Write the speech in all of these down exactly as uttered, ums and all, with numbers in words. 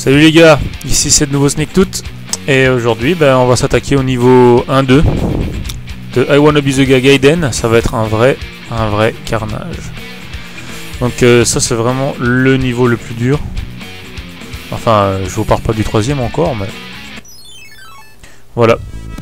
Salut les gars, ici c'est de nouveau Sneaktoot et aujourd'hui ben, on va s'attaquer au niveau un deux de I Wanna Be The Guy Gaiden. Ça va être un vrai, un vrai carnage. Donc euh, ça c'est vraiment le niveau le plus dur. Enfin euh, je vous parle pas du troisième encore mais voilà.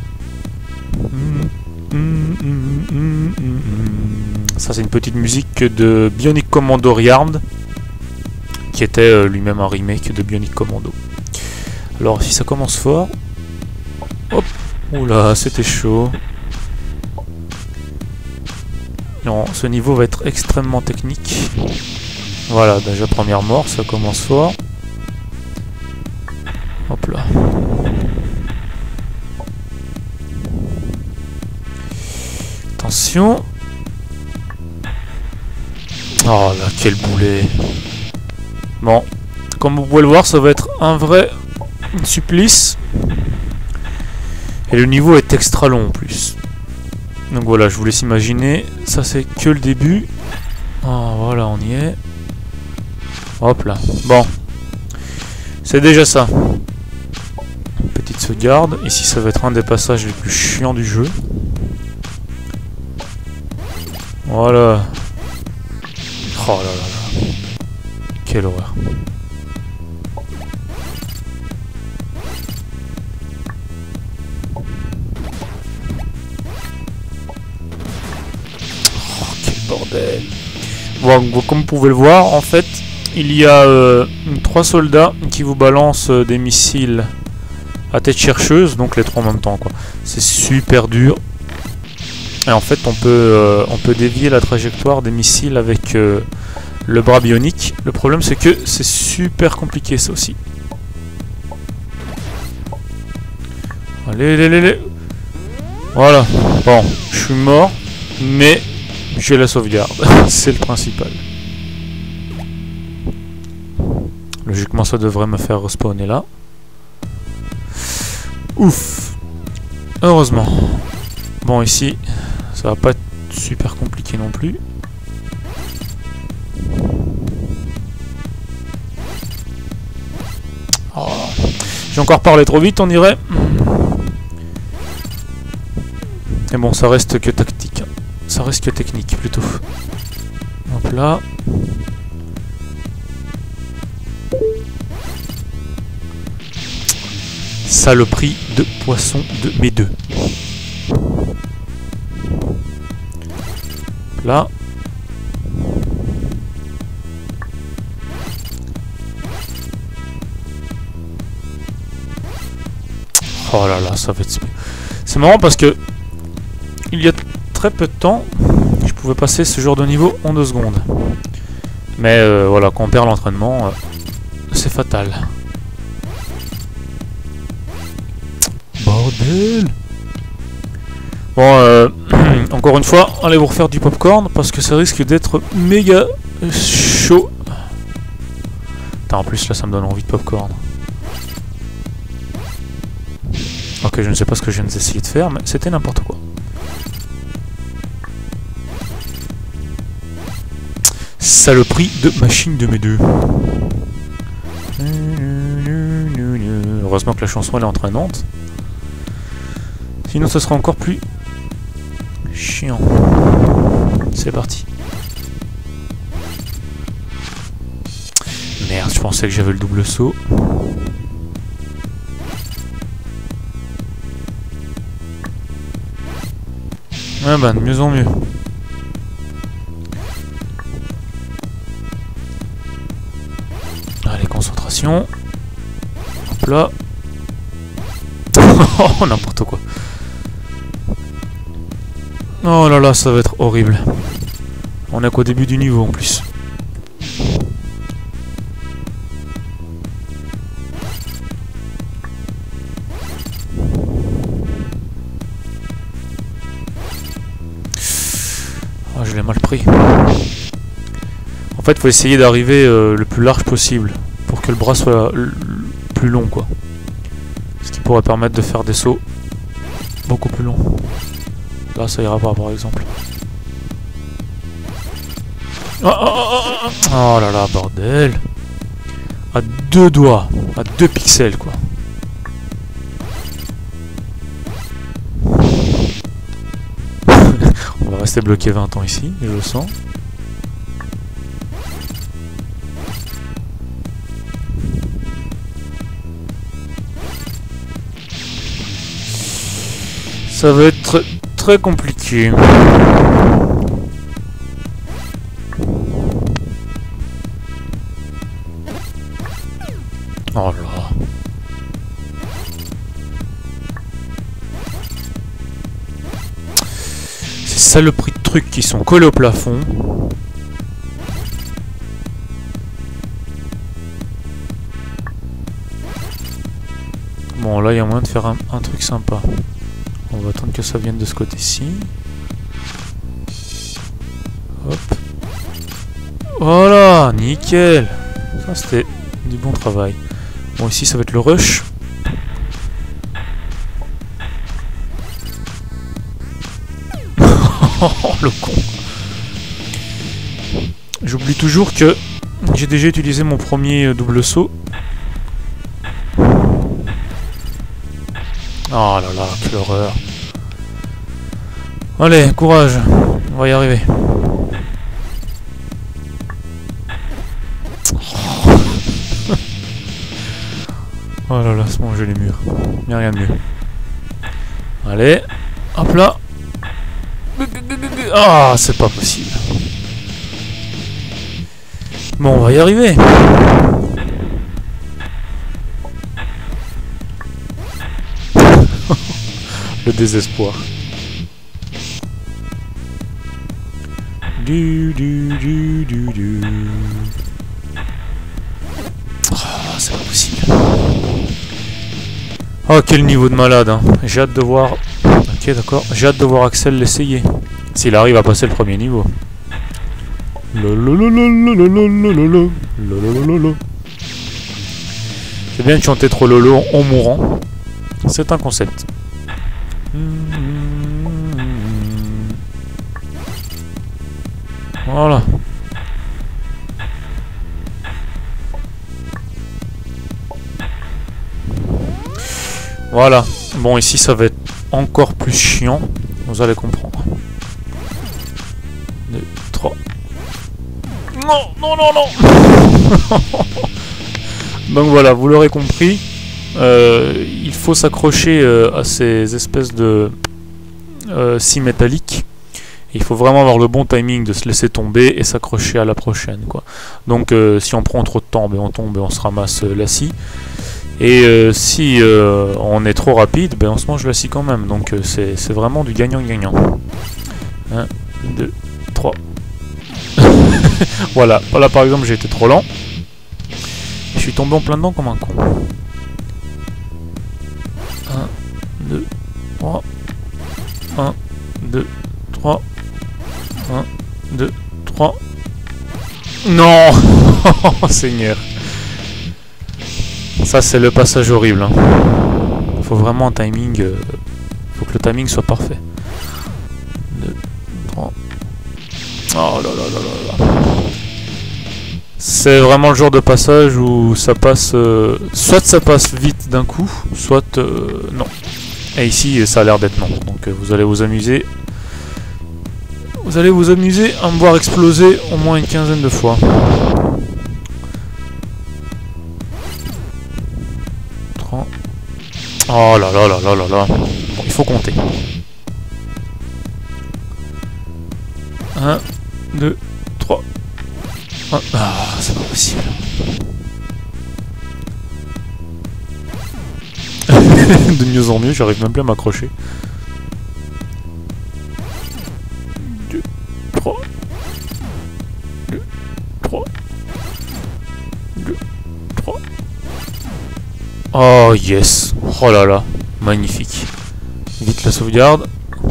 Ça c'est une petite musique de Bionic Commando Rearmed, qui était euh, lui-même un remake de Bionic Commando. Alors si ça commence fort, hop, oula, c'était chaud. Non, ce niveau va être extrêmement technique. Voilà, déjà première mort, ça commence fort. Hop là. Attention. Oh là, quel boulet. Bon, comme vous pouvez le voir, ça va être un vrai supplice. Et le niveau est extra long en plus. Donc voilà, je vous laisse imaginer. Ça c'est que le début. Oh, voilà, on y est. Hop là. Bon. C'est déjà ça. Petite sauvegarde. Ici, ça va être un des passages les plus chiants du jeu. Voilà. Oh là là là. Quelle horreur. Oh, quel bordel. Bon, comme vous pouvez le voir, en fait, il y a euh, trois soldats qui vous balancent euh, des missiles à tête chercheuse, donc les trois en même temps, quoi. C'est super dur. Et en fait, on peut, euh, on peut dévier la trajectoire des missiles avec euh, le bras bionique. Le problème, c'est que c'est super compliqué, ça aussi. Allez, allez, allez, allez. Voilà. Bon, je suis mort, mais j'ai la sauvegarde. C'est le principal. Logiquement, ça devrait me faire respawner là. Ouf. Heureusement. Bon, ici, ça va pas être super compliqué non plus. Oh. J'ai encore parlé trop vite, on dirait. Mais bon, ça reste que tactique. Ça reste que technique, plutôt. Hop là. Saloperie de poisson de mes deux. Là. Oh là là, ça va être... C'est marrant parce que il y a très peu de temps, je pouvais passer ce genre de niveau en deux secondes. Mais euh, voilà, quand on perd l'entraînement, euh, c'est fatal. Bordel. Bon, euh, encore une fois, allez vous refaire du popcorn parce que ça risque d'être méga chaud. Putain, en plus là, ça me donne envie de popcorn. Ok, je ne sais pas ce que je viens d'essayer de faire, mais c'était n'importe quoi. Saloperie de machine de mes deux. Heureusement que la chanson elle est entraînante. Sinon, ça sera encore plus chiant. C'est parti. Merde, je pensais que j'avais le double saut. Ah bah, de mieux en mieux. Allez, concentration. Hop là. Oh, n'importe quoi. Oh là là, ça va être horrible. On est qu'au début du niveau en plus. Oh, je l'ai mal pris. En fait, il faut essayer d'arriver euh, le plus large possible pour que le bras soit plus long, quoi. Ce qui pourrait permettre de faire des sauts beaucoup plus longs. Là, ça ira pas, par exemple. Oh, oh, oh, oh, oh là là, bordel. À deux doigts, à deux pixels quoi. On va rester bloqué vingt ans ici, je le sens. Ça va être très compliqué. Oh là. Ces saloperies de trucs qui sont collés au plafond. Bon là il y a moyen de faire un, un truc sympa. On va attendre que ça vienne de ce côté-ci. Hop. Voilà, nickel. Ça c'était du bon travail. Bon ici ça va être le rush. Oh le con. J'oublie toujours que j'ai déjà utilisé mon premier double saut. Oh là là, quelle horreur. Allez, courage, on va y arriver. Oh là là, c'est bon, j'ai les murs. Il n'y a rien de mieux. Allez, hop là. Ah, c'est pas possible. Bon, on va y arriver. Le désespoir. Du du du du du. Oh, c'est pas possible. Oh, quel niveau de malade, hein. J'ai hâte de voir... Ok, d'accord. J'ai hâte de voir Axel l'essayer. S'il arrive à passer le premier niveau. C'est bien de chanter trop lolo en mourant. C'est un concept. Voilà. Voilà. Bon, ici, ça va être encore plus chiant. Vous allez comprendre. deux, trois. Non, non, non, non. Donc voilà, vous l'aurez compris. Euh, il faut s'accrocher euh, à ces espèces de euh, scies métalliques. Il faut vraiment avoir le bon timing de se laisser tomber et s'accrocher à la prochaine, quoi. Donc euh, si on prend trop de temps, ben, on tombe et on se ramasse euh, la scie. Et euh, si euh, on est trop rapide, ben, on se mange la scie quand même. Donc euh, c'est vraiment du gagnant-gagnant. un, deux, trois. Voilà, là par exemple j'ai été trop lent. Je suis tombé en plein dedans comme un con. un, deux, trois. un, deux, trois. un, deux, trois. Non. Seigneur. Ça c'est le passage horrible. Hein. Faut vraiment un timing. Euh, faut que le timing soit parfait. deux, trois. Oh là là là là là. C'est vraiment le genre de passage où ça passe... Euh, soit ça passe vite d'un coup, soit euh, non. Et ici ça a l'air d'être non. Donc euh, vous allez vous amuser. Vous allez vous amuser à me voir exploser au moins une quinzaine de fois. trois. Oh là là là là là là. Bon, il faut compter. un, deux, trois. Ah, c'est pas possible. De mieux en mieux, j'arrive même plus à m'accrocher. deux, trois. deux, trois. deux, trois. Oh yes. Oh là là. Magnifique. Vite la sauvegarde.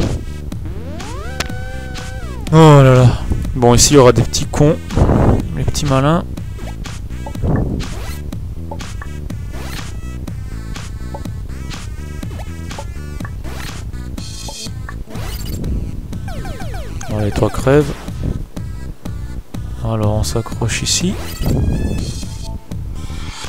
Oh là là. Bon, ici il y aura des petits cons. Les petits malins. Allez, toi crève. Alors on s'accroche ici.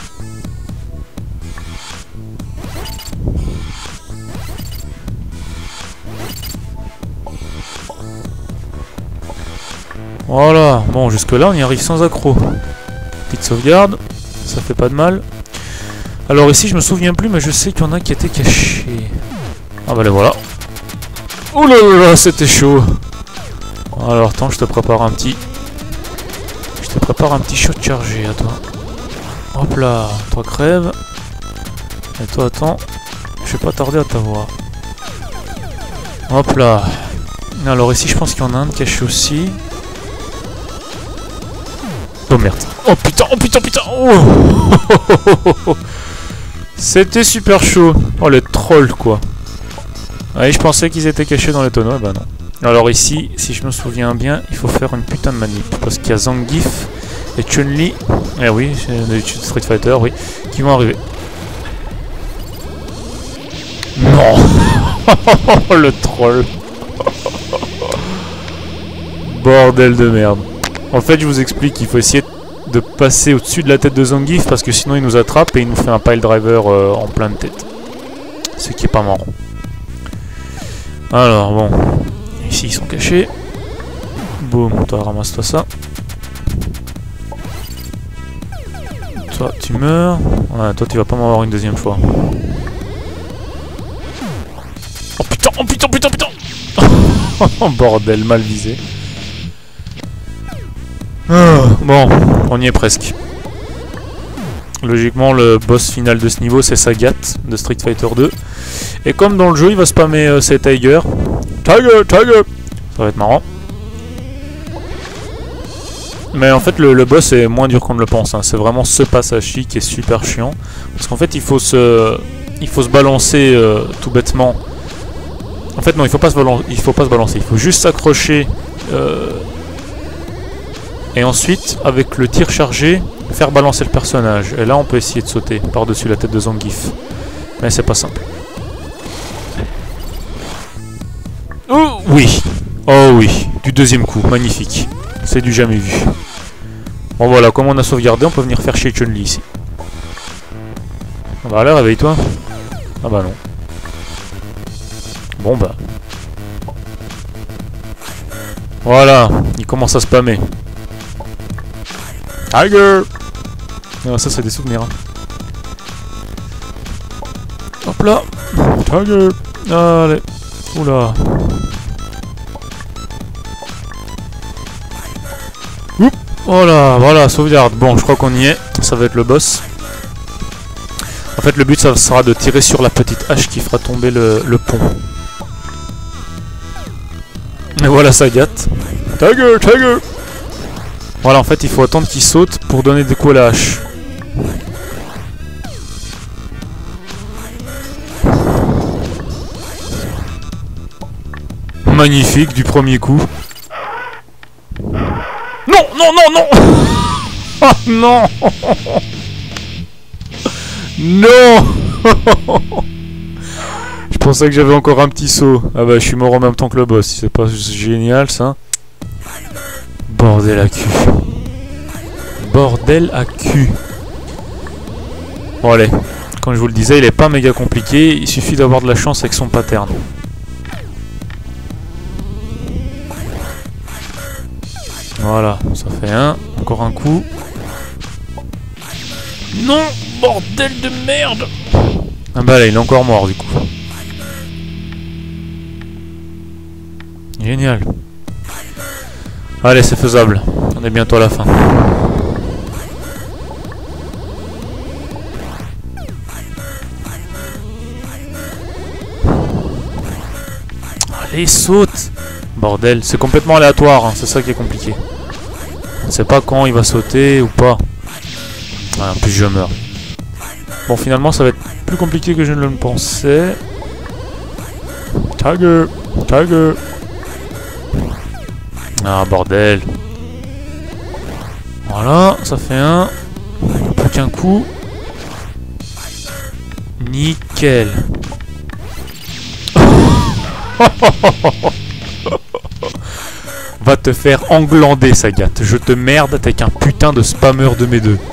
Voilà, bon jusque là on y arrive sans accroc. Petite sauvegarde, ça fait pas de mal. Alors ici je me souviens plus mais je sais qu'il y en a qui étaient cachés. Ah bah les voilà. Oh là là là, c'était chaud. Alors attends, je te prépare un petit... Je te prépare un petit shot chargé à toi. Hop là, toi crève. Et toi attends, je vais pas tarder à t'avoir. Hop là. Alors ici je pense qu'il y en a un de caché aussi. Oh merde. Oh putain, oh putain, putain. Oh c'était super chaud. Oh les trolls quoi. Ouais, je pensais qu'ils étaient cachés dans les tonneaux, bah non. Alors ici, si je me souviens bien, il faut faire une putain de manip. Parce qu'il y a Zangief et Chun-Li, eh oui, de Street Fighter, oui, qui vont arriver. Non. Le troll. Bordel de merde. En fait, je vous explique, il faut essayer de passer au-dessus de la tête de Zangief parce que sinon il nous attrape et il nous fait un pile driver euh, en pleine tête. Ce qui est pas marrant. Alors bon, ici ils sont cachés. Boum, toi ramasse-toi ça. Toi tu meurs. Ouais, toi tu vas pas m'avoir une deuxième fois. Oh putain, oh putain, putain, putain. Oh bordel, mal visé. Ah, bon, on y est presque. Logiquement, le boss final de ce niveau, c'est Sagat de Street Fighter deux. Et comme dans le jeu, il va spammer euh, ses Tiger. Tiger, Tiger. Ça va être marrant. Mais en fait, le, le boss est moins dur qu'on ne le pense. Hein. C'est vraiment ce passage-ci qui est super chiant. Parce qu'en fait, il faut se, il faut se balancer euh, tout bêtement. En fait, non, il faut pas se balancer. Il faut pas se balancer. Il faut juste s'accrocher. Euh, et ensuite, avec le tir chargé, faire balancer le personnage. Et là, on peut essayer de sauter par-dessus la tête de Zangief. Mais c'est pas simple. Oh oui. Oh oui. Du deuxième coup. Magnifique. C'est du jamais vu. Bon voilà, comme on a sauvegardé, on peut venir faire chez Chun-Li ici. Bah allez, réveille-toi. Ah bah non. Bon bah. Voilà, il commence à spammer. Tiger. Ah, ça c'est des souvenirs. Hein. Hop là. Tiger. Allez. Oula. Oup. Voilà, voilà, sauvegarde. Bon, je crois qu'on y est. Ça va être le boss. En fait, le but, ça sera de tirer sur la petite hache qui fera tomber le, le pont. Et voilà, ça gâte. Tiger, Tiger. Voilà, en fait, il faut attendre qu'il saute pour donner des coups à la hache. Magnifique, du premier coup. Non, non, non, non. Oh non. Non. Je pensais que j'avais encore un petit saut. Ah bah je suis mort en même temps que le boss. C'est pas génial ça. Bordel à cul. Bordel à cul. Bon allez. Comme je vous le disais, il est pas méga compliqué. Il suffit d'avoir de la chance avec son pattern. Voilà, ça fait un. Encore un coup. Non, bordel de merde. Ah bah là, il est encore mort du coup. Génial. Allez, c'est faisable. On est bientôt à la fin. Allez, saute. Bordel, c'est complètement aléatoire, hein. C'est ça qui est compliqué. On ne sait pas quand il va sauter ou pas. Ah, en plus je meurs. Bon, finalement ça va être plus compliqué que je ne le pensais. Tiger, Tiger. Ah bordel. Voilà, ça fait un. Plus qu'un coup. Nickel. Va te faire englander, Sagat. Je te merde avec un putain de spammer de mes deux.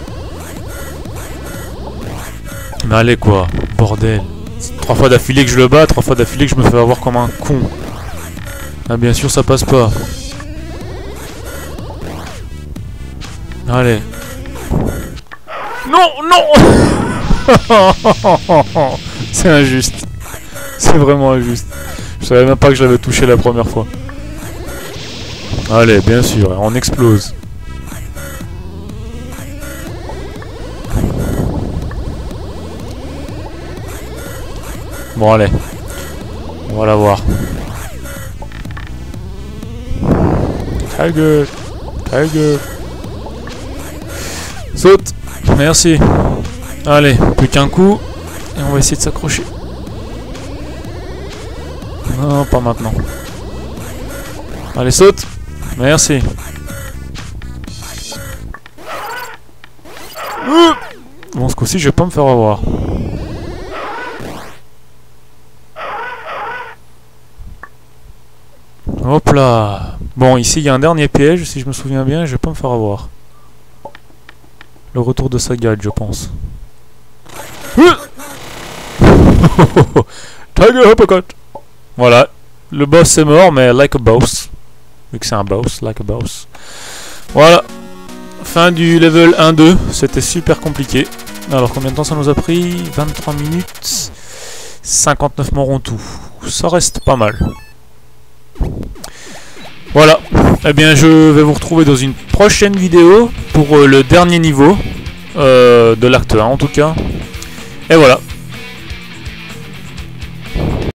Mais allez quoi, bordel. Trois fois d'affilée que je le bats, trois fois d'affilée que je me fais avoir comme un con. Ah bien sûr ça passe pas. Allez. Non, non. C'est injuste. C'est vraiment injuste. Je savais même pas que je l'avais touché la première fois. Allez, bien sûr, on explose. Bon, allez. On va la voir. Ta gueule. Ta gueule. Saute. Merci. Allez, plus qu'un coup. Et on va essayer de s'accrocher. Non, pas maintenant. Allez, saute. Merci. Bon, ce coup-ci, je vais pas me faire avoir. Hop là. Bon, ici, il y a un dernier piège, si je me souviens bien, je vais pas me faire avoir. Le retour de Sagat, je pense. Tiger Uppercut. Voilà. Le boss est mort, mais like a boss. Vu que c'est un boss, like a boss. Voilà. Fin du level un deux. C'était super compliqué. Alors, combien de temps ça nous a pris? vingt-trois minutes. cinquante-neuf morts en tout. Ça reste pas mal. Voilà. Eh bien, je vais vous retrouver dans une prochaine vidéo pour euh, le dernier niveau euh, de l'acte un en tout cas.